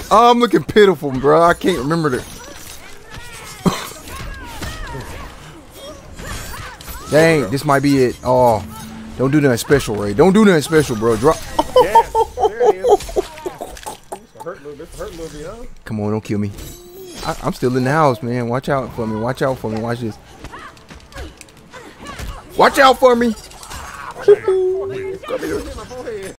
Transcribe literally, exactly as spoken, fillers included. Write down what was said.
Oh, I'm looking pitiful, bro. I can't remember the. Dang, this might be it. Oh, don't do nothing special, Ray. Don't do nothing special, bro. Drop. Yeah, there it is. This hurt a little bit. Hurt a little bit, huh? Come on, don't kill me. I, I'm still in the house, man. Watch out for me. Watch out for me. Watch this. Watch out for me.